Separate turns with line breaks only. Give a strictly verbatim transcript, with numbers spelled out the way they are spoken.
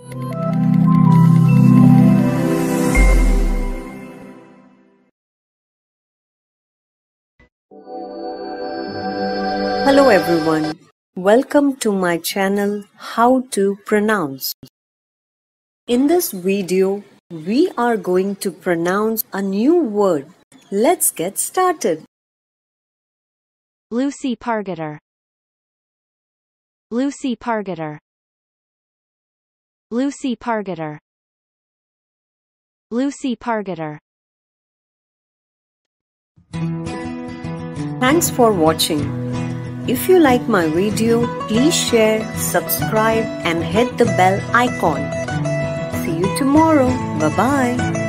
Hello everyone, welcome to my channel How to Pronounce. In this video, we are going to pronounce a new word. Let's get started.
Lucy Pargeter. Lucy Pargeter. Lucy Pargeter. Lucy Pargeter.
Thanks for watching. If you like my video, please share, subscribe and hit the bell icon. See you tomorrow. Bye-bye.